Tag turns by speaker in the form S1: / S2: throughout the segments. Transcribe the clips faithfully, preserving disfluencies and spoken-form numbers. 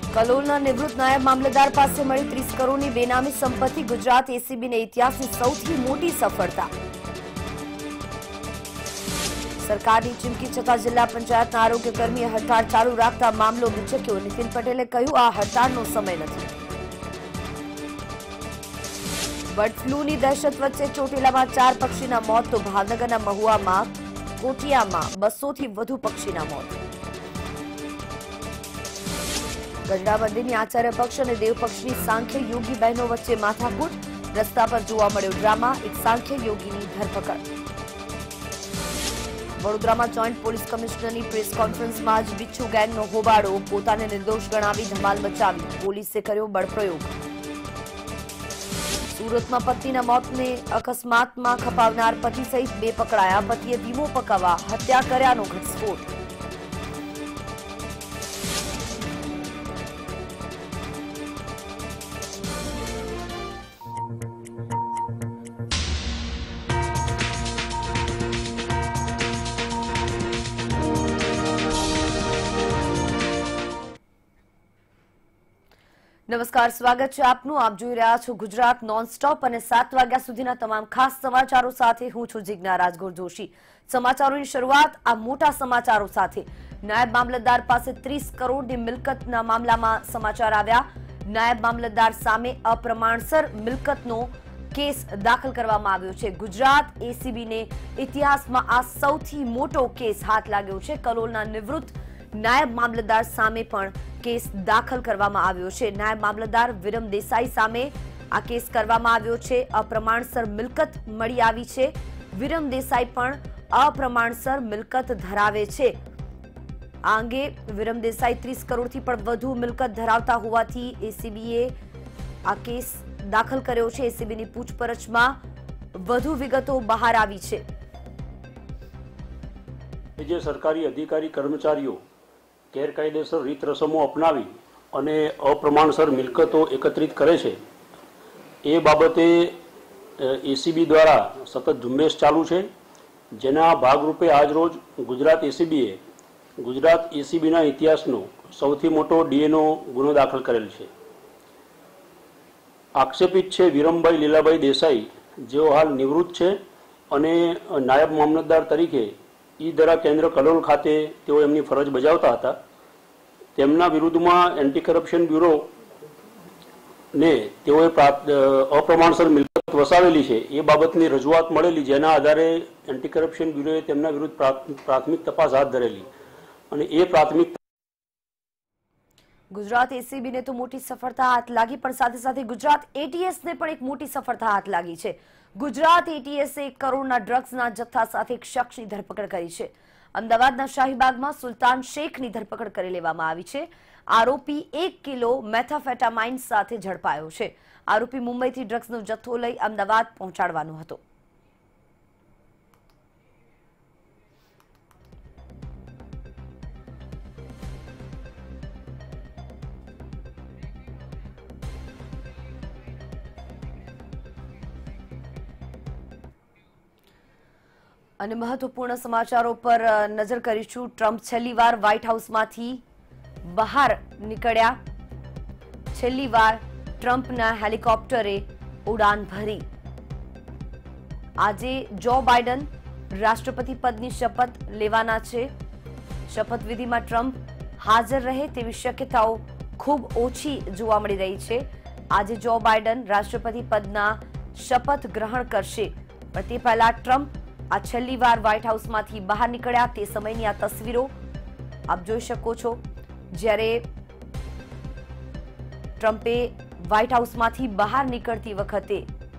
S1: કલોલના નિવૃત્ત નાયબ મામલતદાર પાસે મળી ત્રીસ કરોડની બેનામી સંપત્તિ. ગુજરાત એસીબીને ઇતિહાસની સૌથી મોટી સફળતા. સરકારની ચીમકી છતાં જિલ્લા પંચાયતના આરોગ્યકર્મીએ હડતાળ ચાલુ રાખતા મામલો ગૂંચક્યો. નીતિન પટેલે કહ્યું, આ હડતાળનો સમય નથી. બર્ડ ફ્લૂની દહેશત વચ્ચે ચોટીલામાં ચાર પક્ષીના મોત તો ભાવનગરના મહુવામાં કોટિયામાં બસો થી વધુ પક્ષીના મોત. ગઢડા મંદિરની આચાર્ય પક્ષ અને દેવ પક્ષની સાંખ્ય યોગી બહેનો વચ્ચે માથાકૂટ. રસ્તા પર જોવા મળ્યો ડ્રામા. એક સાંખ્ય યોગીની ધરપકડ. વડોદરામાં જોઈન્ટ પોલીસ કમિશનરની પ્રેસ કોન્ફરન્સમાં જ બિચ્છુ ગેંગનો હોબાળો. પોતાને નિર્દોષ ગણાવી ધમાલ મચાવી. પોલીસે કર્યો બળપ્રયોગ. સુરતમાં પત્નીના મોતને અકસ્માતમાં ખપાવનાર પતિ સહિત બે પકડાયા. પતિએ ધીમો પકાવવા હત્યા કર્યાનો ઘટસ્ફોટ. નમસ્કાર, સ્વાગત છે આપનું. આપ જોઈ રહ્યા છો ગુજરાત નોનસ્ટોપ અને સાત વાગ્યા સુધીના તમામ ખાસ સમાચારો સાથે હું છું જિજ્ઞા રાજગોર જોશી. સમાચારોની શરૂઆત આ મોટા સમાચારો સાથે. નાયબ મામલતદાર પાસે ત્રીસ કરોડની મિલકતના મામલામાં સમાચાર આવ્યા. નાયબ મામલતદાર સામે અપ્રમાણસર મિલકતનો કેસ દાખલ કરવામાં આવ્યો છે. ગુજરાત એસીબીને ઇતિહાસમાં આ સૌથી મોટો કેસ હાથ લાગ્યો છે. કલોલના નિવૃત્ત નાયબ મામલતદાર સામે પણ કેસ દાખલ કરવામાં આવ્યો છે. નાયબ મામલતદાર વિરમ દેસાઈ સામે આ કેસ કરવામાં આવ્યો છે. અપ્રમાણસર મિલકત મળી આવી છે. વિરમ દેસાઈ પણ અપ્રમાણસર મિલકત ધરાવે છે. આ અંગે વિરમ દેસાઈ ત્રીસ કરોડથી પણ વધુ મિલકત ધરાવતા હોવાથી એસીબીએ આ કેસ દાખલ કર્યો છે. એસીબીની પૂછપરછમાં વધુ વિગતો બહાર આવી છે.
S2: જે સરકારી અધિકારી કર્મચારીઓ ગેરકાયદેસર રીત રસમો અપનાવી અને અપ્રમાણસર મિલકતો એકત્રિત કરે છે એ બાબતે એસીબી દ્વારા સતત ઝુંબેશ ચાલુ છે. જેના ભાગરૂપે આજરોજ ગુજરાત એસીબીએ ગુજરાત એસીબીના ઇતિહાસનો સૌથી મોટો ડીએનો ગુનો દાખલ કરેલ છે. આક્ષેપિત છે વિરમભાઈ લીલાભાઈ દેસાઈ, જેઓ હાલ નિવૃત્ત છે અને નાયબ મામલતદાર તરીકે ઈ-દરા કેન્દ્ર કલોલ ખાતે તેઓ એમની ફરજ બજાવતા હતા. તેમના વિરુદ્ધમાં એન્ટી કરપ્શન બ્યુરો ને તેઓએ અપ્રમાણસર મિલકત વસાવેલી છે એ બાબતની રજૂઆત મળેલી, જેના આધારે એન્ટી કરપ્શન બ્યુરોએ તેમના વિરુદ્ધ પ્રાથમિક તપાસ હાથ ધરેલી અને એ પ્રાથમિક
S1: ગુજરાત એસીબીને તો મોટી સફળતા હાથ લાગી, પણ સાથે સાથે ગુજરાત એટીએસને પણ એક મોટી સફળતા હાથ લાગી છે. ગુજરાત એટીએસે એક કરોડના ડ્રગ્સના જથ્થા સાથે એક શખ્સની ધરપકડ કરી છે. અમદાવાદના શાહીબાગમાં સુલતાન શેખની ધરપકડ કરી લેવામાં આવી છે. આરોપી એક કિલો મેથાફેટામાઇન સાથે ઝડપાયો છે. આરોપી મુંબઈથી ડ્રગ્સનો જથ્થો લઈ અમદાવાદ પહોંચાડવાનો હતો. અને મહત્વપૂર્ણ સમાચારો પર નજર કરીશું. ટ્રમ્પ છેલ્લી વાર વ્હાઇટ હાઉસમાંથી બહાર નીકળ્યા. છેલ્લી વાર ટ્રમ્પના હેલિકોપ્ટરે ઉડાન ભરી. આજે જો બાઇડન રાષ્ટ્રપતિ પદની શપથ લેવાના છે. શપથવિધિમાં ટ્રમ્પ હાજર રહે તેવી શક્યતાઓ ખૂબ ઓછી જોવા મળી રહી છે. આજે જો બાઇડન રાષ્ટ્રપતિ પદના શપથ ગ્રહણ કરશે, પણ તે પહેલા ટ્રમ્પ આ છેલ્લી વાર વ્હાઇટ હાઉસમાંથી બહાર નીકળ્યા તે સમયની આ તસવીરો આપ જોઈ શકો છો. જ્યારે ટ્રમ્પે વ્હાઇટ હાઉસમાંથી બહાર નીકળતી વખતે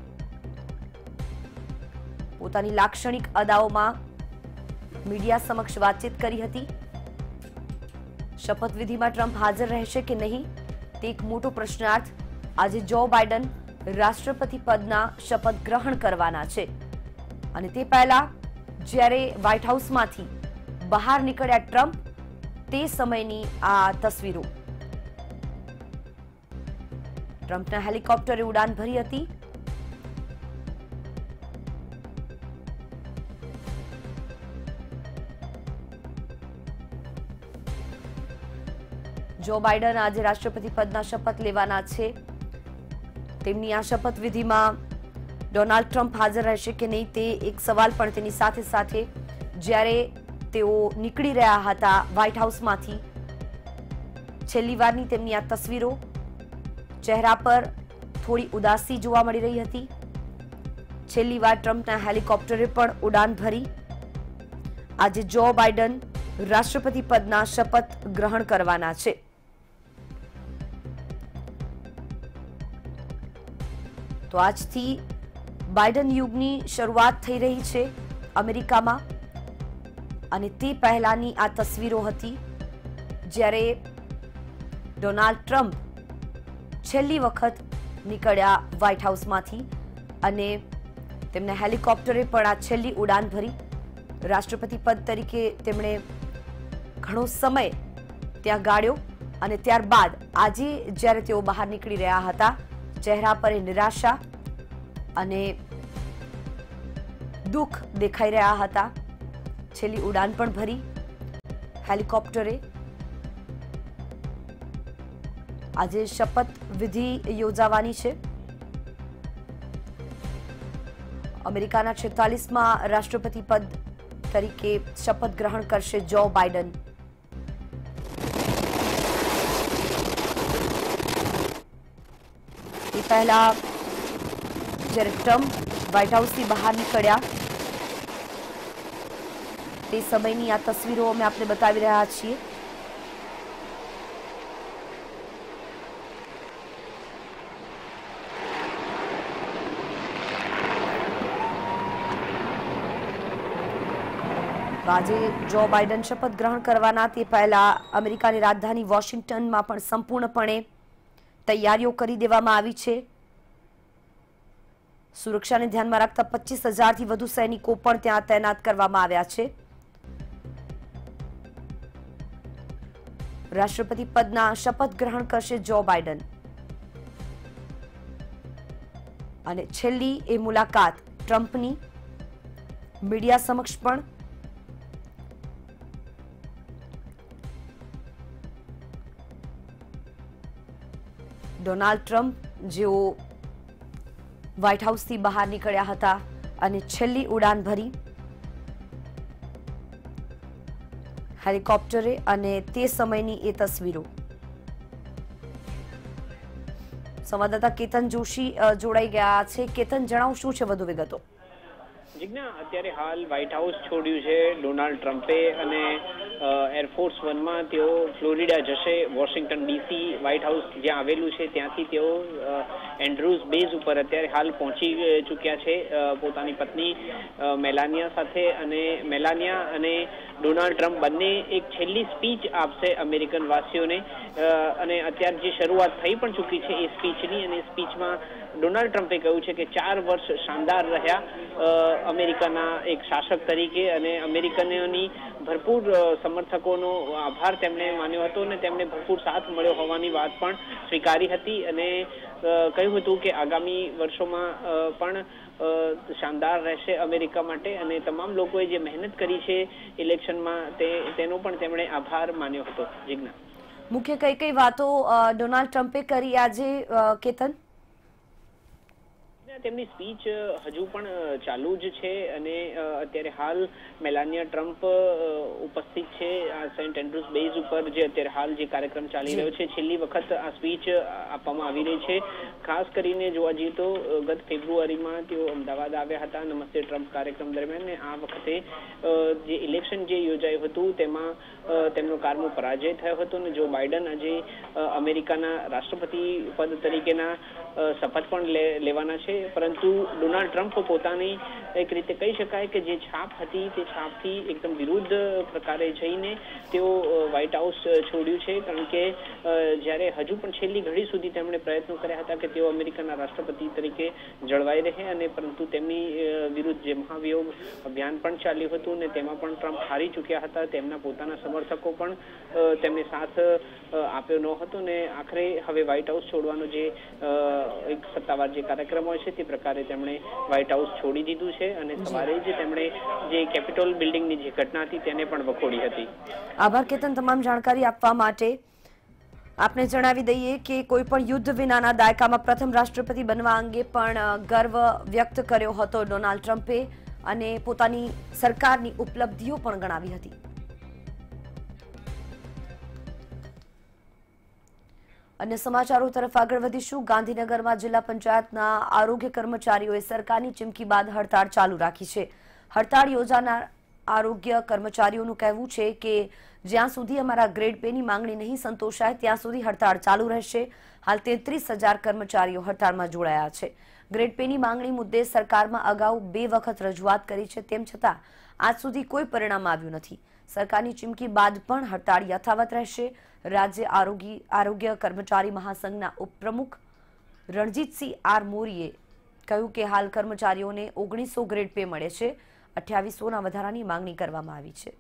S1: પોતાની લાક્ષણિક અદાઓમાં મીડિયા સમક્ષ વાતચીત કરી હતી. શપથવિધિમાં ટ્રમ્પ હાજર રહેશે કે નહીં તે એક મોટો પ્રશ્નાર્થ. આજે જો બાઇડન રાષ્ટ્રપતિ પદના શપથ ગ્રહણ કરવાના છે અને તે પહેલા જ્યારે વ્હાઇટ હાઉસમાંથી બહાર નીકળ્યા ટ્રમ્પ તે સમયની આ તસવીરો. ટ્રમ્પના હેલિકોપ્ટરે ઉડાન ભરી હતી. જો બાઇડન આજે રાષ્ટ્રપતિ પદના શપથ લેવાના છે। તેમની આ શપથવિધિમાં ડોનાલ્ડ ટ્રમ્પ હાજર રહેશે કે નહીં તે એક સવાલ પણ તેની સાથે સાથે જ્યારે તેઓ નીકળી રહ્યા હતા વ્હાઇટ હાઉસમાંથી છેલ્લી વારની તેમની આ તસવીરો, ચહેરા પર થોડી ઉદાસી જોવા મળી રહી હતી। છેલ્લી વાર ટ્રમ્પના હેલિકોપ્ટરે પણ ઉડાન ભરી। આજે જો બાઇડન રાષ્ટ્રપતિ પદના શપથ ગ્રહણ કરવાના છે। તો આજથી બાઇડન યુગની શરૂઆત થઈ રહી છે અમેરિકામાં અને તે પહેલાની આ તસવીરો હતી જ્યારે ડોનાલ્ડ ટ્રમ્પ છેલ્લી વખત નીકળ્યા વ્હાઇટ હાઉસમાંથી અને તેમના હેલિકોપ્ટરે પણ આ છેલ્લી ઉડાન ભરી। રાષ્ટ્રપતિ પદ તરીકે તેમણે ઘણો સમય ત્યાં ગાળ્યો અને ત્યારબાદ આજે જ્યારે તેઓ બહાર નીકળી રહ્યા હતા ચહેરા પર નિરાશા અને દુઃખ દેખાઈ રહ્યા હતા। છેલ્લી ઉડાન પણ ભરી હેલિકોપ્ટરે। આજે શપથ વિધિ યોજાવાની છે। અમેરિકાના છેતાલીસમાં રાષ્ટ્રપતિ પદ તરીકે શપથ ગ્રહણ કરશે જો બાઇડન। એ પહેલા જ્યારે ટ્રમ્પ વ્હાઇટ હાઉસથી બહાર નીકળ્યા તે સમયની આ તસવીરો અમે આપને બતાવી રહ્યા છીએ। આજે જો બાઇડન શપથ ગ્રહણ કરવાના તે પહેલા અમેરિકાની રાજધાની વોશિંગ્ટનમાં પણ સંપૂર્ણપણે તૈયારીઓ કરી દેવામાં આવી છે। સુરક્ષાને ધ્યાનમાં રાખતા પચીસ હજારથી વધુ સૈનિકો પણ ત્યાં તૈનાત કરવામાં આવ્યા છે। રાષ્ટ્રપતિ પદના શપથ ગ્રહણ કરશે જો બાઇડન અને છેલ્લી એ મુલાકાત ટ્રમ્પની મીડિયા સમક્ષ પણ ડોનાલ્ડ ટ્રમ્પ જેઓ વ્હાઇટ હાઉસથી બહાર નીકળ્યા હતા અને છેલ્લી ઉડાન ભરી હેલિકોપ્ટરે અને તે સમયની એ તસવીરો। સંવાદદાતા કેતન જોશી જોડાઈ ગયા છે। કેતન, જણાવો શું છે વધુ વિગતો?
S3: જીજ્ઞા, અત્યારે હાલ વ્હાઇટ હાઉસ છોડ્યું છે ડોનાલ્ડ ટ્રમ્પે અને એરફોર્સ વનમાં તેઓ ફ્લોરિડા જશે। વોશિંગ્ટન ડીસી વ્હાઇટ હાઉસ જ્યાં આવેલું છે ત્યાંથી તેઓ એન્ડ્રુઝ બેઝ ઉપર અત્યારે હાલ પહોંચી ચૂક્યા છે પોતાની પત્ની મેલાનિયા સાથે। અને મેલાનિયા અને ડોનાલ્ડ ટ્રમ્પ બંને એક છેલ્લી સ્પીચ આપશે અમેરિકન વાસીઓને અને અત્યારે જે શરૂઆત થઈ પણ ચૂકી છે એ સ્પીચની। અને સ્પીચમાં ડોનાલ્ડ ટ્રમ્પે કહ્યું છે કે ચાર વર્ષ શાનદાર રહ્યા અમેરિકાના એક શાસક તરીકે અને અમેરિકનોની ભરપૂર સમર્થકોનો આભાર તેમણે માન્યો હતો અને તેમને ભરપૂર સાથ મળ્યો હોવાની વાત પણ સ્વીકારી હતી અને કહ્યું હતું કે આગામી વર્ષોમાં પણ શાનદાર રહેશે અમેરિકા માટે અને તમામ લોકોએ જે મહેનત કરી છે ઇલેક્શનમાં તે તેનો પણ તેમણે આભાર માન્યો હતો। જીજ્ઞા,
S1: મુખ્ય કઈ કઈ વાતો ડોનાલ્ડ ટ્રમ્પે કરી આજે, કેતન?
S3: તેમની સ્પીચ હજુ પણ ચાલુ જ છે અને અત્યારે હાલ મેલાનિયા ટ્રમ્પ ઉપસ્થિત છે આ સેન્ટ એન્ડ્રુઝ બેઝ ઉપર જે અત્યારે હાલ જે કાર્યક્રમ ચાલી રહ્યો છે। છેલ્લી વખત આ સ્પીચ આપવામાં આવી રહી છે। ખાસ કરીને જોવા જઈએ તો ગત ફેબ્રુઆરીમાં તેઓ અમદાવાદ આવ્યા હતા નમસ્તે ટ્રમ્પ કાર્યક્રમ દરમિયાન ને આ વખતે જે ઇલેક્શન જે યોજાયું હતું તેમાં તેમનો કારમો પરાજય થયો હતો અને જો બાઇડન આજે અમેરિકાના રાષ્ટ્રપતિ પદ તરીકેના શપથ પણ લેવાના છે। પરંતુ ડોનાલ્ડ ટ્રમ્પ પોતાની એક રીતે કહી શકાય કે જે છાપ હતી તે છાપથી એકદમ વિરુદ્ધ પ્રકારે જઈને તેઓ વ્હાઇટ હાઉસ છોડ્યું છે। કારણ કે જ્યારે હજુ પણ છેલ્લી ઘડી સુધી તેમણે પ્રયત્નો કર્યા હતા કે તેઓ અમેરિકાના રાષ્ટ્રપતિ તરીકે જળવાઈ રહે અને પરંતુ તેમની વિરુદ્ધ જે મહાભિયોગ અભિયાન પણ ચાલ્યું હતું અને તેમાં પણ ટ્રમ્પ હારી ચૂક્યા હતા। તેમના પોતાના સમર્થકો પણ તેમને સાથ આપ્યો ન હતો ને આખરે હવે વ્હાઇટ હાઉસ છોડવાનો જે એક સત્તાવાર જે કાર્યક્રમ હોય છે તે પ્રકારે તેમણે વ્હાઇટ હાઉસ છોડી દીધું છે અને સવારે જ તેમણે જે કેપિટોલ બિલ્ડિંગની જે ઘટના હતી તેને પણ વખોડી હતી।
S1: આભાર કેતન તમામ જાણકારી આપવા માટે। આપને જણાવી દઈએ કે કોઈ પણ યુદ્ધ વિનાના દાયકામાં પ્રથમ રાષ્ટ્રપતિ બનવા અંગે પણ ગર્વ વ્યક્ત કર્યો હતો ડોનાલ્ડ ટ્રમ્પે અને પોતાની સરકારની ઉપલબ્ધિઓ પણ ગણાવી હતી. અન્ય સમાચારો તરફ આગળ વધીશું. ગાંધીનગરમાં જિલ્લા પંચાયતના આરોગ્ય કર્મચારીઓએ સરકારની ચીમકી બાદ હડતાળ ચાલુ રાખી છે. હડતાળ યોજાનાર આરોગ્ય કર્મચારીઓનું કહેવું છે કે જ્યાં સુધી અમારા ગ્રેડ પે ની માંગણી નહીં સંતોષાય ત્યાં સુધી હડતાળ ચાલુ રહેશે. હાલ તેત્રીસ હજાર કર્મચારીઓ હડતાળમાં જોડાયા છે. ગ્રેડ પે ની માંગણી મુદ્દે સરકારમાં અગાઉ બે વખત રજૂઆત કરી છે, તેમ છતાં આજ સુધી કોઈ પરિણામ આવ્યું નથી. સરકારની ચીમકી બાદ પણ હડતાળ યથાવત રહેશે. રાજ્ય આરોગ્ય આરોગ્ય કર્મચારી મહાસંઘના ઉપપ્રમુખ રણજીતસિંહ આર મોરીએ કહ્યું કે હાલ કર્મચારીઓને ઓગણીસો ગ્રેડ પે મળે છે. અઠ્યાવીસોના વધારાની માંગણી કરવામાં આવી છે.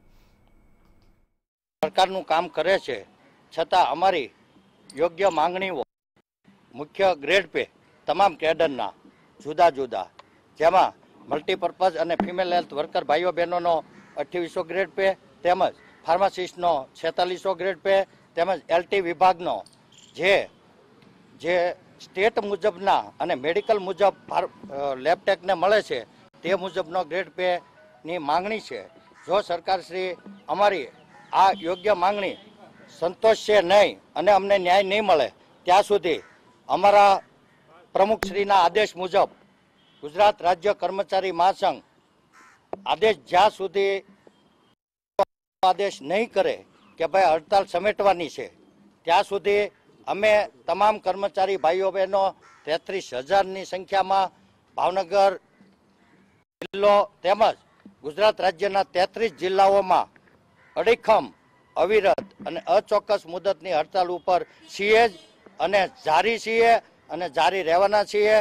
S4: સરકારનું કામ કરે છે છતાં અમારી યોગ્ય માંગણીઓ મુખ્ય ગ્રેડ પે તમામ કેડરના જુદા જુદા, જેમાં મલ્ટીપર્પઝ અને ફિમેલ હેલ્થ વર્કર ભાઈઓ બહેનોનો અઠ્યાવીસો ગ્રેડ પે તેમજ ફાર્માસિસ્ટનો છેતાલીસો ગ્રેડ પે તેમજ એલટી વિભાગનો જે જે સ્ટેટ મુજબના અને મેડિકલ મુજબ લેબટેકને મળે છે તે મુજબનો ગ્રેડ પે ની માંગણી છે. જો સરકારશ્રી અમારી આ યોગ્ય માંગણી સંતોષશે નહીં અને અમને ન્યાય નહીં મળે ત્યાં સુધી અમારા પ્રમુખશ્રીના આદેશ મુજબ ગુજરાત રાજ્ય કર્મચારી મહાસંઘ આદેશ જ્યાં સુધી આદેશ નહીં કરે કે ભાઈ હડતાલ સમેટવાની છે ત્યાં સુધી અમે તમામ કર્મચારી ભાઈઓ બહેનો તેત્રીસ હજારની સંખ્યામાં ભાવનગર જિલ્લો તેમજ ગુજરાત રાજ્યના તેત્રીસ જિલ્લાઓમાં અડીખમ અવિરત અને અચોક્કસ મુદતની હડતાલ ઉપર છીએ અને જારી છીએ અને જારી રહેવાના છીએ.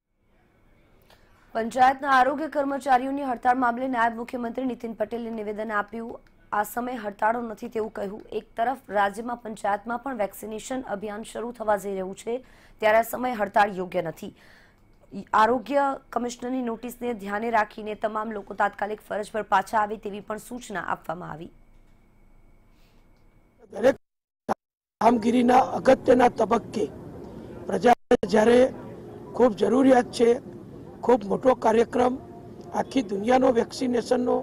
S1: પંચાયતના આરોગ્ય કર્મચારીઓની હડતાળ મામલે નાયબ મુખ્યમંત્રી નીતિન પટેલે નિવેદન આપ્યું. આ સમયે હડતાળો નથી તેવું કહ્યું. એક તરફ રાજ્યમાં પંચાયતમાં પણ વેક્સિનેશન અભિયાન શરૂ થવા જઈ રહ્યું છે, ત્યારે આ સમયે હડતાળ યોગ્ય નથી. આરોગ્ય કમિશનરની નોટિસને ધ્યાને રાખીને તમામ લોકો તાત્કાલિક ફરજ પર પાછા આવે તેવી પણ સૂચના આપવામાં આવી.
S5: દરેક કામગીરીના અગત્યના તબક્કે પ્રજા જ્યારે ખૂબ જરૂરિયાત છે, ખૂબ મોટો કાર્યક્રમ આખી દુનિયાનો વેક્સિનેશનનો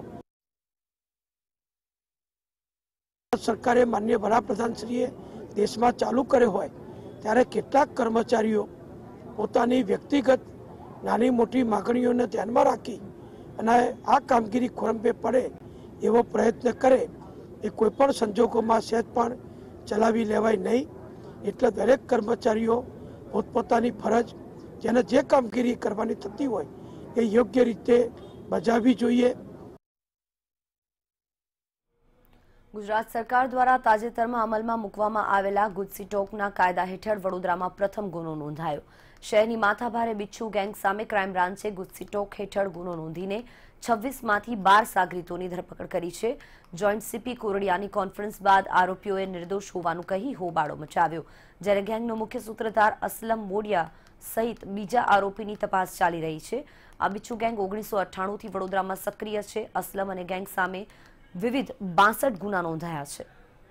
S5: સરકારે માનનીય વડાપ્રધાનશ્રીએ દેશમાં ચાલુ કર્યો હોય ત્યારે કેટલાક કર્મચારીઓ પોતાની વ્યક્તિગત નાની મોટી માગણીઓને ધ્યાનમાં રાખી અને આ કામગીરી ખોરંભે પડે એવો પ્રયત્ન કરે એ કોઈપણ સંજોગોમાં સહેજ પણ ચલાવી લેવાય નહીં. એટલે દરેક કર્મચારીઓ પોતપોતાની ફરજ જેને જે કામગીરી કરવાની થતી હોય એ યોગ્ય રીતે બજાવવી જોઈએ.
S1: ગુજરાત સરકાર દ્વારા તાજેતરમાં અમલમાં મૂકવામાં આવેલા ગુજસી ટોકના કાયદા હેઠળ વડોદરામાં પ્રથમ ગુનો નોંધાયો. શહેરની માથાભારે બિચ્છુ ગેંગ સામે ક્રાઇમ બ્રાન્ચે ગુજસી ટોક હેઠળ ગુનો નોંધીને છવ્વીસ માંથી બાર સાગરીતોની ધરપકડ કરી છે. જોઈન્ટ સીપી કોરડિયાની કોન્ફરન્સ બાદ આરોપીઓએ નિર્દોષ હોવાનું કહી હોબાળો મચાવ્યો, જ્યારે ગેંગનો મુખ્ય સૂત્રધાર અસલમ મોડિયા સહિત બીજા આરોપીની તપાસ ચાલી રહી છે. આ બિચ્છુ ગેંગ ઓગણીસો અઠ્ઠાણું થી વડોદરામાં સક્રિય છે. અસલમ અને ગેંગ સામે વિવિધ બાસઠ ગુના નોંધાયા છે.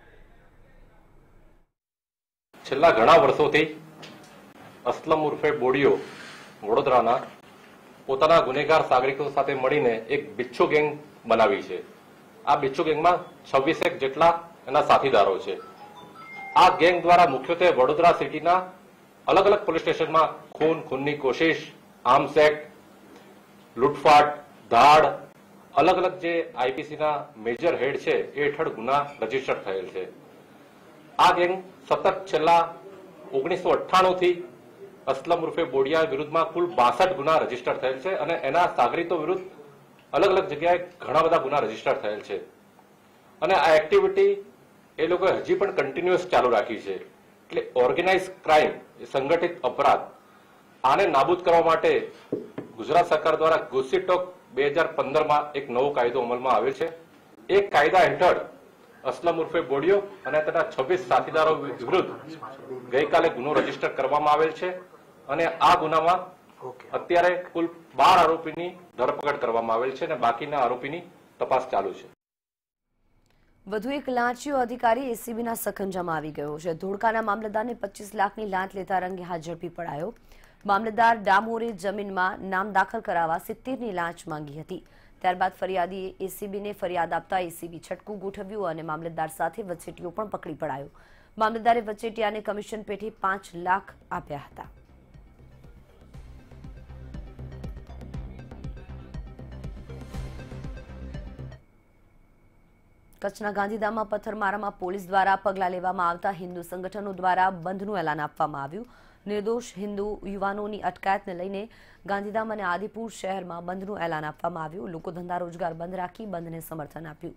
S6: છેલ્લા ઘણા વર્ષોથી અસલમ ઉર્ફે બોડિયો વડોદરાના પોતાના ગુનેગાર સાગરીતો સાથે મળીને એક બિચ્છુ ગેંગ બનાવી છે. આ બિચ્છુ ગેંગમાં છવ્વીસેક જેટલા એના સાથીદારો છે. આ ગેંગ દ્વારા મુખ્યત્વે વડોદરા સિટીના અલગ અલગ પોલીસ સ્ટેશનમાં ખૂન, ખૂનની કોશિશ, આર્મ્સ એક્ટ, લૂંટફાટ, ધાડ, અલગ અલગ જે આઈપીસીના મેજર હેડ છે એ હેઠળ ગુના રજીસ્ટર થયેલ છે. આ ગેંગ સતત છેલ્લા ઓગણીસો અઠ્ઠાણું થી અસલમ ઉર્ફે બોડિયા વિરુદ્ધમાં કુલ બાસઠ ગુના રજીસ્ટર થયેલ છે અને એના સાગરીતો વિરુદ્ધ અલગ અલગ જગ્યાએ ઘણા બધા ગુના રજીસ્ટર થયેલ છે. અને આ એક્ટિવિટી એ લોકોએ હજી પણ કન્ટિન્યુઅસ ચાલુ રાખી છે. એટલે ઓર્ગેનાઇઝ ક્રાઇમ, સંગઠિત અપરાધ, આને નાબૂદ કરવા માટે ગુજરાત સરકાર દ્વારા ગુજસી ટોક બે હજાર પંદર માં એક નવો કાયદો અમલમાં આવ્યો છે. એ કાયદા હેઠળ અસલમ ઉર્ફે બોડિયો અને તેના છવ્વીસ સાથીદારો વિરુદ્ધ ગઈકાલે ગુનો રજીસ્ટર કરવામાં આવેલ છે અને આ ગુનામાં અત્યારે કુલ બાર આરોપીની ધરપકડ કરવામાં આવેલ છે અને બાકીના આરોપીની તપાસ ચાલુ છે.
S1: વધુ એક લાંચિયો અધિકારી એસીબીના સખંજામાં આવી ગયો છે। ધોળકાના મામલતદારને પચીસ લાખની લાંચ લેતા રંગે હાથ ઝડપી પડાયો। મામલતદાર ડામોરે જમીનમાં નામ દાખલ કરાવવા સિત્તેરની લાંચ માંગી હતી। ત્યારબાદ ફરિયાદીએ એસીબીને ફરિયાદ આપતા એસીબી છટકું ગોઠવ્યું અને મામલતદાર સાથે વચેટીઓ પણ પકડી પડાયો। મામલતદારે વચેટિયાને કમિશન પેટે પાંચ લાખ આપ્યા હતા। કચ્છના ગાંધીધામમાં પથ્થરમારામાં પોલીસ દ્વારા પગલાં લેવામાં આવતા હિન્દુ સંગઠનો દ્વારા બંધનું એલાન આપવામાં આવ્યું। નિર્દોષ હિન્દુ યુવાનોની અટકાયતને લઈને ગાંધીધામ અને આદિપુર શહેરમાં બંધનું એલાન આપવામાં આવ્યું। લોકો ધંધા રોજગાર બંધ રાખી બંધને સમર્થન આપ્યું।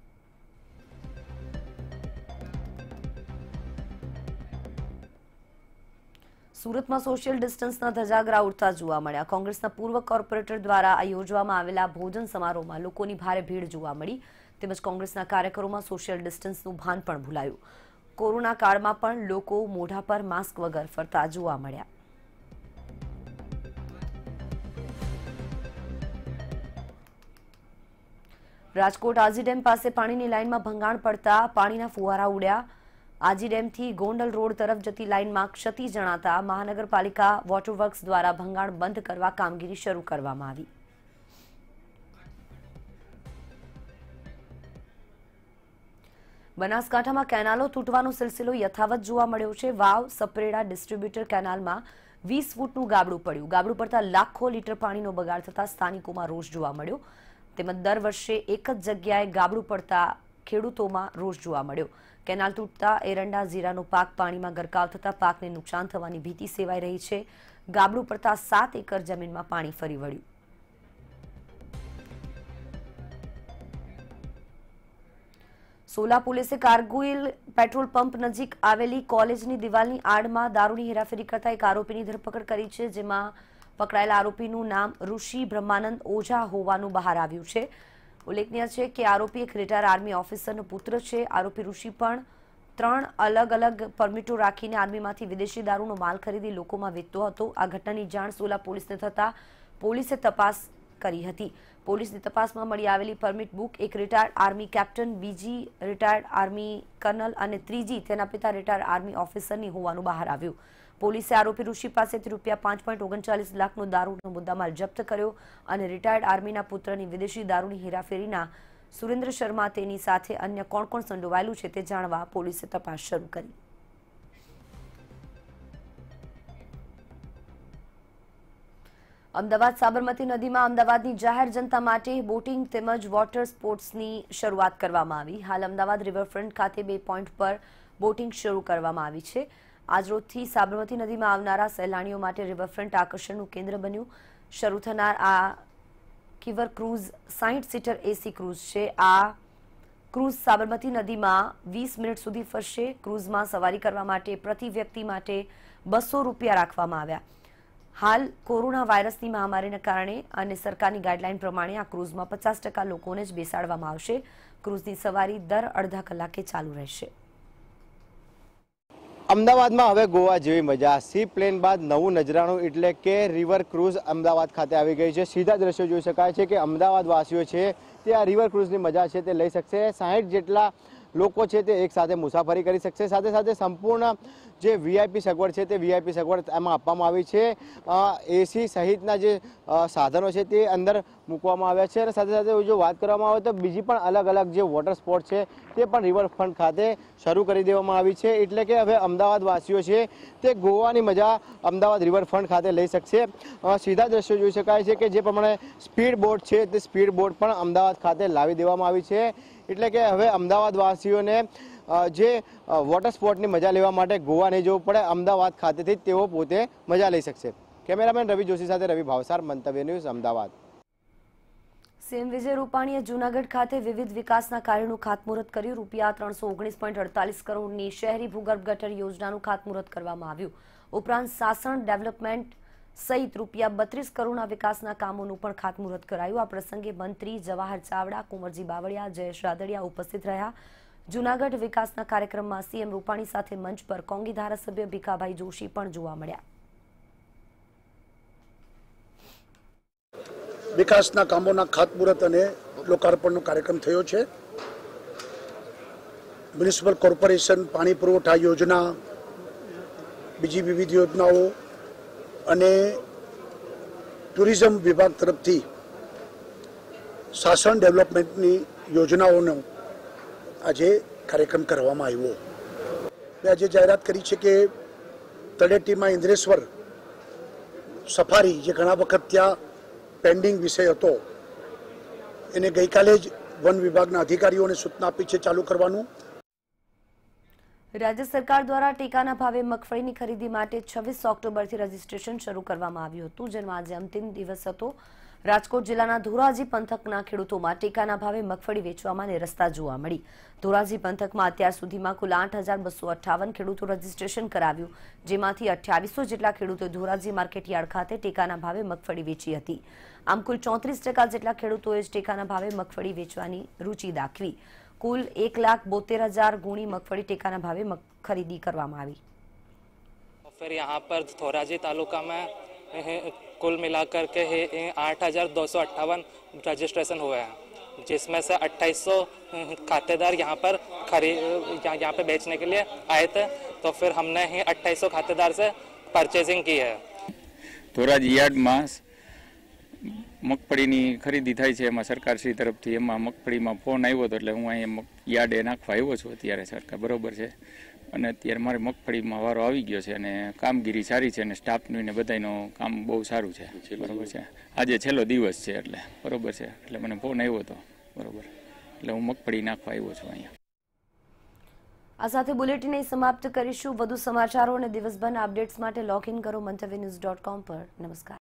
S1: સુરતમાં સોશિયલ ડિસ્ટન્સના ધજાગરા ઉડતા જોવા મળ્યા। કોંગ્રેસના પૂર્વ કોર્પોરેટર દ્વારા યોજવામાં આવેલા ભોજન સમારોહમાં લોકોની ભારે ભીડ જોવા મળી તેમજ કોંગ્રેસના કાર્યકરોમાં સોશિયલ ડિસ્ટન્સનું ભાન પણ ભૂલાયું। કોરોના કાળમાં પણ લોકો મોઢા પર માસ્ક વગર ફરતા જોવા મળ્યા। રાજકોટ આજી ડેમ પાસે પાણીની લાઇનમાં ભંગાણ પડતા પાણીના ફુવારા ઉડ્યા। આજી ડેમથી ગોંડલ રોડ તરફ જતી લાઇનમાં ક્ષતિ જણાતા મહાનગરપાલિકા વોટરવર્ક્સ દ્વારા ભંગાણ બંધ કરવા કામગીરી શરૂ કરવામાં આવી। બનાસકાંઠામાં કેનાલો તૂટવાનો સિલસિલો યથાવત જોવા મળ્યો છે। વાવ સપરેડા ડિસ્ટ્રીબ્યુટર કેનાલમાં વીસ ફૂટનું ગાબડું પડ્યું। ગાબડું પડતા લાખો લીટર પાણીનો બગાડ થતા સ્થાનિકોમાં રોષ જોવા મળ્યો તેમજ દર વર્ષે એક જ જગ્યાએ ગાબડું પડતા ખેડૂતોમાં રોષ જોવા મળ્યો। કેનાલ તૂટતા એરંડા જીરાનો પાક પાણીમાં ગરકાવ થતા પાકને નુકસાન થવાની ભીતિ સેવાઈ રહી છે। ગાબડું પડતા સાત એકર જમીનમાં પાણી ફરી વળ્યું। સોલા પોલીસે કારગિલ પેટ્રોલ પંપ નજીક આવેલી કોલેજની દિવાલની આડમાં દારૂની હેરાફેરી કરતા એક આરોપીની ધરપકડ કરી છે, જેમાં પકડાયેલા આરોપીનું નામ ઋષિ બ્રહ્માનંદ ઓઝા હોવાનું બહાર આવ્યું છે। ઉલ્લેખનીય છે કે આરોપી એક રિટાયર આર્મી ઓફિસરનો પુત્ર છે। આરોપી ઋષિ પણ ત્રણ અલગ અલગ પરમિટો રાખીને આર્મીમાંથી વિદેશી દારૂનો માલ ખરીદી લોકોમાં વેચતો હતો। આ ઘટનાની જાણ સોલા પોલીસને થતા પોલીસે તપાસ કરી હતી। પોલીસની તપાસમાં મળી આવેલી પરમિટ બુક એક રિટાયર્ડ આર્મી કેપ્ટન, બીજી રિટાયર્ડ આર્મી કર્નલ અને ત્રીજી તેના પિતા રિટાયર્ડ આર્મી ઓફિસરની હોવાનું બહાર આવ્યું। પોલીસે આરોપી ઋષિ પાસેથી રૂપિયા પાંચ પોઈન્ટ ઓગણચાલીસ લાખનો દારૂનો મુદ્દામાલ જપ્ત કર્યો અને રિટાયર્ડ આર્મીના પુત્રની વિદેશી દારૂની હેરાફેરીના સુરેન્દ્ર શર્મા તેની સાથે અન્ય કોણ કોણ સંડોવાયેલું છે તે જાણવા પોલીસે તપાસ શરૂ કરી। અમદાવાદ સાબરમતી નદીમાં અમદાવાદની જાહેર જનતા માટે બોટિંગ તેમજ વોટર સ્પોર્ટ્સની શરૂઆત કરવામાં આવી। હાલ અમદાવાદ રિવરફ્રન્ટ ખાતે બે પોઈન્ટ પર બોટિંગ શરૂ કરવામાં આવી છે। આજરોજથી સાબરમતી નદીમાં આવનારા સહેલાણીઓ માટે રિવરફ્રન્ટ આકર્ષણનું કેન્દ્ર બન્યું। શરૂ થનાર આ કિવર ક્રૂઝ સાઠ સીટર એસી ક્રૂઝ છે। આ ક્રૂઝ સાબરમતી નદીમાં વીસ મિનિટ સુધી ફરશે। ક્રૂઝમાં સવારી કરવા માટે પ્રતિ વ્યક્તિ માટે બસો રૂપિયા રાખવામાં આવ્યા। હાલ કોરોના વાયરસની મહામારીને કારણે અને સરકારની ગાઈડલાઈન પ્રમાણે આ ક્રૂઝમાં પચાસ ટકા લોકોને જ બેસાડવામાં આવશે। ક્રૂઝની સવારી દર અડધા કલાકે ચાલુ રહેશે।
S7: અમદાવાદમાં હવે ગોવા જેવી મજા। સી પ્લેન બાદ નવું નજરાણું એટલે કે રિવર ક્રૂઝ અમદાવાદ ખાતે આવી ગઈ છે। સીધા દ્રશ્યો જોઈ શકાય છે કે અમદાવાદ વાસીઓ છે તે આ રિવર ક્રૂઝની મજા છે તે લઈ શકશે। સાઠ જેટલા લોકો છે તે એક સાથે મુસાફરી કરી શકશે। સાથે સાથે સંપૂર્ણ જે વીઆઈપી સગવડ છે તે વીઆઈપી સગવડ એમાં આપવામાં આવી છે। એસી સહિતના જે સાધનો છે તે અંદર મૂકવામાં આવ્યા છે અને સાથે સાથે જો વાત કરવામાં આવે તો બીજી પણ અલગ અલગ જે વોટર સ્પોર્ટ છે તે પણ રિવરફ્રન્ટ ખાતે શરૂ કરી દેવામાં આવી છે। એટલે કે હવે અમદાવાદ વાસીઓ છે તે ગોવાની મજા અમદાવાદ રિવરફ્રન્ટ ખાતે લઈ શકશે। સીધા દ્રશ્યો જોઈ શકાય છે કે જે પ્રમાણે સ્પીડ બોટ છે તે સ્પીડ બોટ પણ અમદાવાદ ખાતે લાવી દેવામાં આવી છે। એટલે કે હવે અમદાવાદ વાસીઓને જે વોટર સ્પોર્ટની મજા લેવા માટે ગોવા નહીં જવું પડે, અમદાવાદ ખાતેથી તેઓ પોતે મજા લઈ શકશે। કેમેરામેન રવિ જોશી સાથે રવિ ભાવસાર, મંતવ્ય ન્યૂઝ, અમદાવાદ।
S1: સીએમ વિજય રૂપાણીએ જૂનાગઢ ખાતે વિવિધ વિકાસના કાર્યોનું ખાતમુહૂર્ત કર્યું। રૂપિયા ત્રણસો ઓગણીસ પોઈન્ટ અડતાલીસ કરોડની શહેરી ભૂગર્ભ ગટર યોજનાનું ખાતમુહૂર્ત કરવામાં આવ્યું। ઉપરાંત સાસણ ડેવલપમેન્ટ સહિત રૂપિયા બત્રીસ કરોડના વિકાસના કામોનું પણ ખાતમુહૂર્ત કરાયું। આ પ્રસંગે મંત્રી જવાહર ચાવડા, કુંવરજી બાવળિયા, જયેશ રાદડિયા ઉપસ્થિત રહ્યા। જૂનાગઢ વિકાસના કાર્યક્રમમાં સીએમ રૂપાણી સાથે મંચ પર કોંગી ધારાસભ્ય ભીખાભાઈ જોશી પણ જોવા મળ્યા।
S8: વિકાસના કામોના ખાતમુહૂર્ત અને લોકાર્પણનો કાર્યક્રમ થયો છે। મ્યુનિસિપલ કોર્પોરેશન પાણી પુરવઠા યોજના, બીજી વિવિધ યોજનાઓ અને ટુરિઝમ વિભાગ તરફથી શાસન ડેવલપમેન્ટની યોજનાઓનો આજે કાર્યક્રમ કરવામાં આવ્યો. મેં આજે જાહેરાત કરી છે કે તળેટીમાં ઇન્દ્રેશ્વર સફારી, જે ઘણા વખત ત્યાં પેન્ડિંગ વિષય હતો, એને ગઈકાલે જ વન વિભાગના અધિકારીઓને સૂચના આપી છે ચાલુ કરવાનું.
S1: રાજ્ય સરકાર દ્વારા ટેકાના ભાવે મગફળીની ખરીદી માટે છવ્વીસ ઓક્ટોબરથી રજીસ્ટ્રેશન શરૂ કરવામાં આવ્યું હતું, જેનો આજે અંતિમ દિવસ હતો. રાજકોટ જિલ્લાના ધોરાજી પંથકના ખેડૂતોમાં ટેકાના ભાવે મગફળી વેચવામાં નિરસ્તા જોવા મળી. ધોરાજી પંથકમાં અત્યાર સુધીમાં કુલ આઠ હજાર બસો અઠ્ઠાવન ખેડૂતો રજીસ્ટ્રેશન કરાવ્યું, જેમાંથી અઠ્યાવીસો જેટલા ખેડૂતોએ ધોરાજી માર્કેટયાર્ડ ખાતે ટેકાના ભાવે મગફળી વેચી હતી. આમ કુલ ચોત્રીસ ટકા જેટલા ખેડૂતોએ ટેકાના ભાવે મગફળી વેચવાની રૂચિ દાખવી. કુલ એક લાખ બોતેર હજાર ગુણી મગફળી ટેકાના ભાવે ખરીદી કરવામાં આવી.
S9: फिर यहाँ पर धोराजी तालुका में कुल मिलाकर के आठ हज़ार दो सौ अट्ठावन रजिस्ट्रेशन हुए हैं, जिसमें से अट्ठाईस सौ खातेदार यहाँ पर खरीद यहाँ पे बेचने के लिए आए थे. तो फिर हमने ही अट्ठाईस सौ खातेदार से परचेजिंग की है.
S10: ધોરાજી યાર્ડમાં મગફળીની ખરીદી થાય છે, એમાં સરકારશ્રી તરફથી એમાં મગફળીમાં ફોન આવ્યો હતો, એટલે હું અહીંયા યાર્ડે નાખવા આવ્યો છું અત્યારે. સરકાર બરોબર છે, અને અત્યારે મારે મગફળીમાં વારો આવી ગયો છે, અને કામગીરી સારી છે, અને સ્ટાફનું ને બધાનું કામ બહુ સારું છે. બરોબર છે, આજે છેલ્લો દિવસ છે, એટલે બરોબર છે, એટલે મને ફોન આવ્યો હતો. બરોબર, એટલે હું મગફળી નાખવા આવ્યો છું અહીંયા.
S1: આ સાથે બુલેટિન સમાપ્ત કરીશું. વધુ સમાચારો અને દિવસભરના અપડેટ્સ માટે લોગ ઇન કરો મંતવ્ય ન્યૂઝ ડોટ કોમ પર. નમસ્કાર.